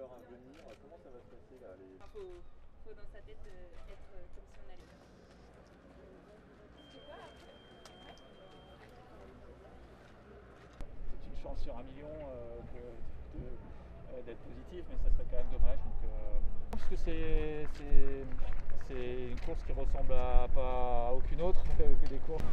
l'heure à venir, comment ça va se passer là Faut dans sa tête être comme si on allait. C'est une chance sur 1 million d'être positif, mais ça serait quand même dommage. Donc, parce que c'est une course qui ressemble à aucune autre que des courses.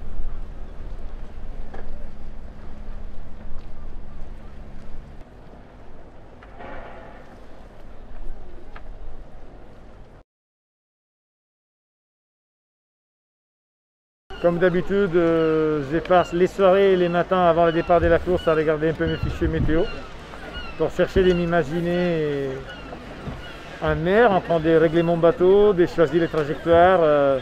Comme d'habitude, je passe les soirées et les matins avant le départ de la course à regarder un peu mes fichiers météo pour chercher de m'imaginer en mer, en train de régler mon bateau, de choisir les trajectoires,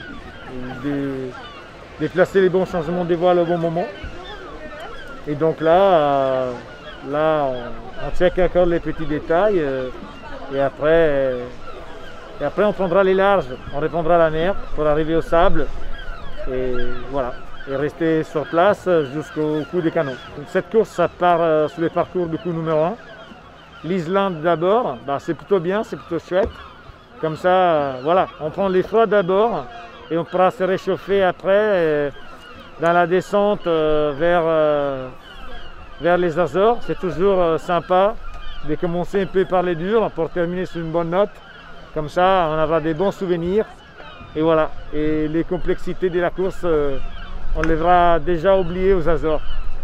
de placer les bons changements de voile au bon moment. Et donc là, on check encore les petits détails et après on prendra les larges, on répondra à la mer pour arriver au sable. Et voilà, et rester sur place jusqu'au coup des canons. Donc cette course, ça part sur le parcours du coup numéro 1. L'Islande d'abord, c'est plutôt bien, c'est plutôt chouette. Comme ça, voilà, on prend les froids d'abord et on pourra se réchauffer après dans la descente vers les Azores. C'est toujours sympa de commencer un peu par les durs pour terminer sur une bonne note. Comme ça, on aura des bons souvenirs. Et voilà, et les complexités de la course, on les aura déjà oubliées aux Azores.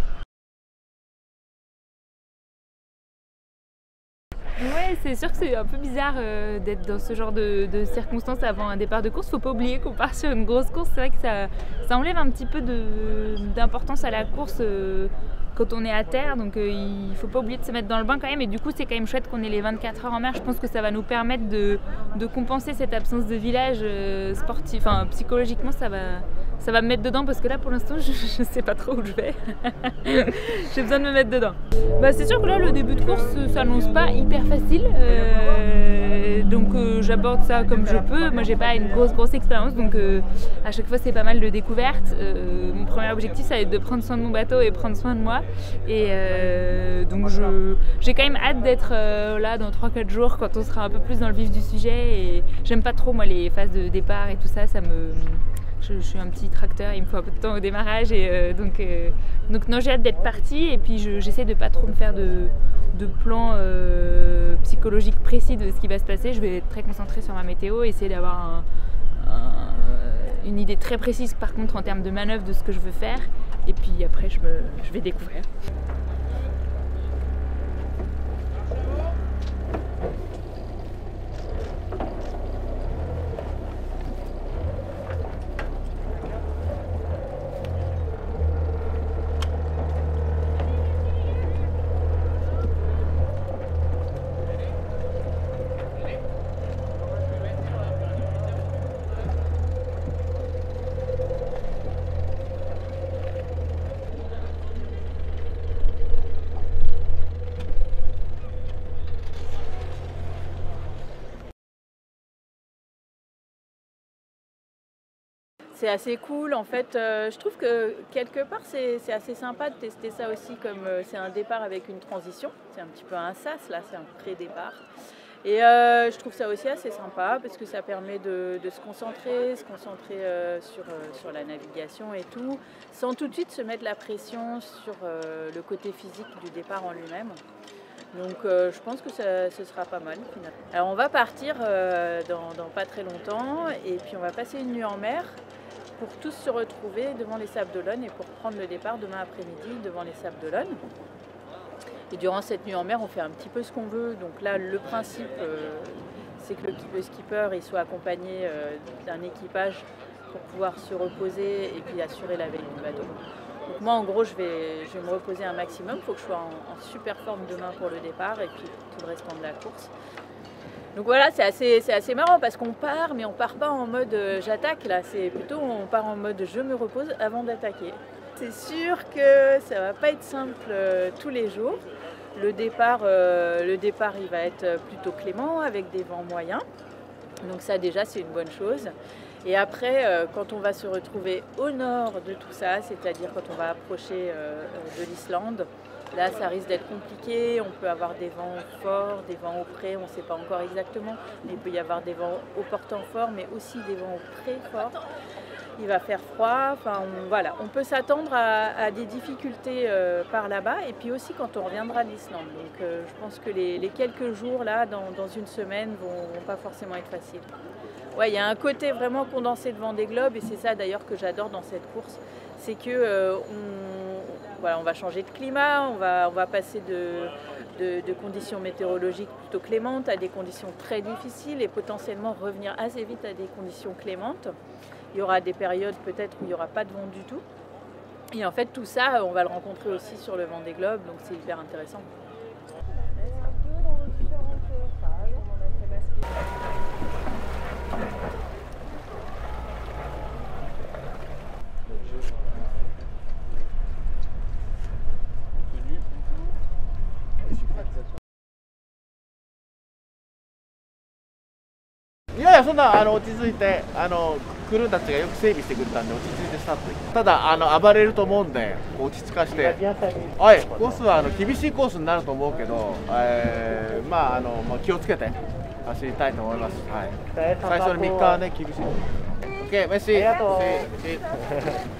Ouais, c'est sûr que c'est un peu bizarre d'être dans ce genre de circonstances avant un départ de course. Faut pas oublier qu'on part sur une grosse course. C'est vrai que ça enlève un petit peu d'importance à la course quand on est à terre. Donc il faut pas oublier de se mettre dans le bain quand même. Et du coup, c'est quand même chouette qu'on ait les 24 heures en mer. Je pense que ça va nous permettre de compenser cette absence de village sportif. Enfin, psychologiquement, ça va me mettre dedans parce que là, pour l'instant, je sais pas trop où je vais. J'ai besoin de me mettre dedans. C'est sûr que là, le début de course s'annonce pas hyper facile. Donc j'aborde ça comme je peux. Moi, j'ai pas une grosse expérience. Donc à chaque fois, c'est pas mal de découvertes. Mon premier objectif, ça va être de prendre soin de mon bateau et prendre soin de moi. Et donc j'ai quand même hâte d'être là dans 3-4 jours quand on sera un peu plus dans le vif du sujet. Et j'aime pas trop moi les phases de départ et tout ça. Je suis un petit tracteur, il me faut un peu de temps au démarrage et donc non, j'ai hâte d'être partie et puis j'essaie de pas trop me faire de plans psychologiques précis de ce qui va se passer. Je vais être très concentrée sur ma météo, essayer d'avoir une idée très précise par contre en termes de manœuvre de ce que je veux faire et puis après je vais découvrir. C'est assez cool en fait, je trouve que quelque part c'est assez sympa de tester ça aussi comme c'est un départ avec une transition, c'est un petit peu un sas là, c'est un pré-départ. Et je trouve ça aussi assez sympa parce que ça permet de se concentrer sur la navigation et tout, sans tout de suite se mettre la pression sur le côté physique du départ en lui-même. Donc je pense que ce sera pas mal finalement. Alors on va partir dans pas très longtemps et puis on va passer une nuit en mer pour tous se retrouver devant les Sables d'Olonne et pour prendre le départ demain après-midi devant les Sables d'Olonne. Et durant cette nuit en mer, on fait un petit peu ce qu'on veut. Donc là, le principe, c'est que le skipper il soit accompagné d'un équipage pour pouvoir se reposer et puis assurer la veille du bateau. Donc moi, en gros, je vais me reposer un maximum. Il faut que je sois en super forme demain pour le départ et puis tout le restant de la course. Donc voilà, c'est assez marrant parce qu'on part, mais on part pas en mode j'attaque là, c'est plutôt on part en mode je me repose avant d'attaquer. C'est sûr que ça va pas être simple tous les jours. Le départ il va être plutôt clément avec des vents moyens. Donc ça déjà c'est une bonne chose. Et après, quand on va se retrouver au nord de tout ça, c'est-à-dire quand on va approcher de l'Islande, Là, ça risque d'être compliqué, on peut avoir des vents forts, des vents au pré, on ne sait pas encore exactement, mais il peut y avoir des vents au portant fort, mais aussi des vents au pré forts. Il va faire froid, enfin voilà, on peut s'attendre à des difficultés par là-bas, et puis aussi quand on reviendra d'Islande. Donc je pense que les quelques jours là, dans une semaine, vont pas forcément être faciles. Ouais, il y a un côté vraiment condensé de Vendée Globe, et c'est ça d'ailleurs que j'adore dans cette course, c'est que voilà, on va changer de climat, on va passer de conditions météorologiques plutôt clémentes à des conditions très difficiles et potentiellement revenir assez vite à des conditions clémentes. Il y aura des périodes peut-être où il n'y aura pas de vent du tout. Et en fait, tout ça, on va le rencontrer aussi sur le Vendée Globe, donc c'est hyper intéressant. そんな落ち着いてクルーたちがよく整備してくれたんで落ち着いてスタートできた。ただ暴れると思うんで落ち着かして、はい、コースは厳しいコースになると思うけど、まあ気をつけて走りたいと思います。はい、最初の3日はね厳しい。OK、メッシ。